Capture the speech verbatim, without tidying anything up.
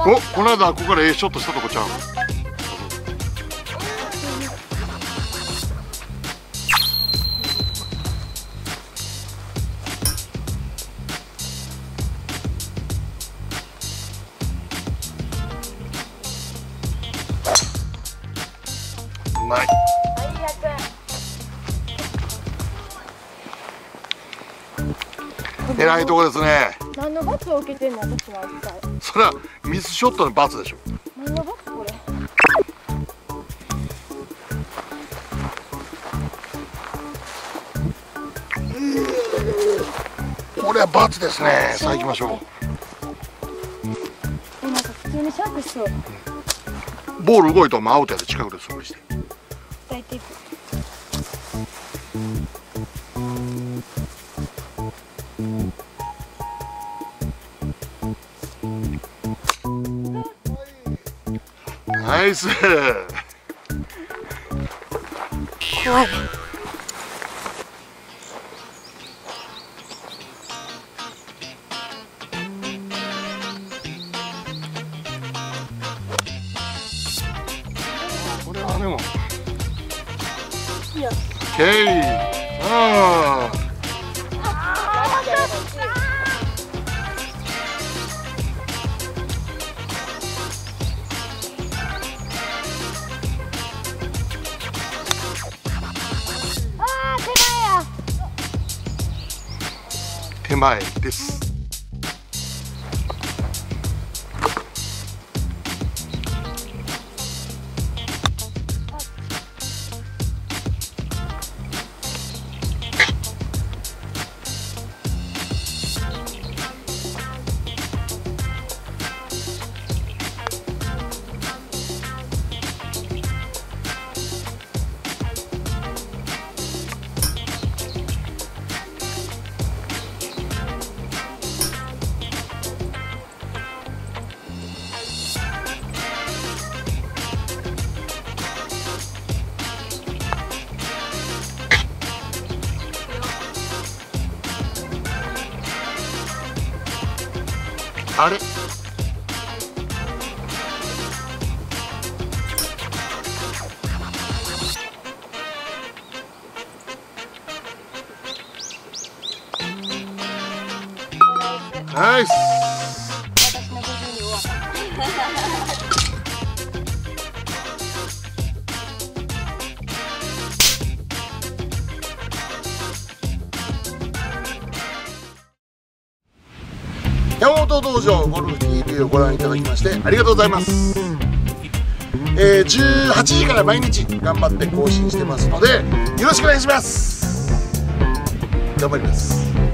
お、この間ここからええショットしたとこちゃう。うまい。えらいとこですね。 何の罰を受けてんの私は一体。 それはミスショットの罰でしょ。 何の罰これ。 これは罰ですね。さあ行きましょえ、なんか普通にシャープしそう。 う。ボール動いたらアウトやで、近くで素振りして。 抱いていく。 ナイス。 怖い。 これはでも。 いや。 オッケー。ああ。手前です。あれ。ナイス。 私のごじゅうに終わった。 山本道場ゴルフ ティーブイ をご覧いただきましてありがとうございます。えー、じゅうはちじから毎日頑張って更新してますのでよろしくお願いします。頑張ります。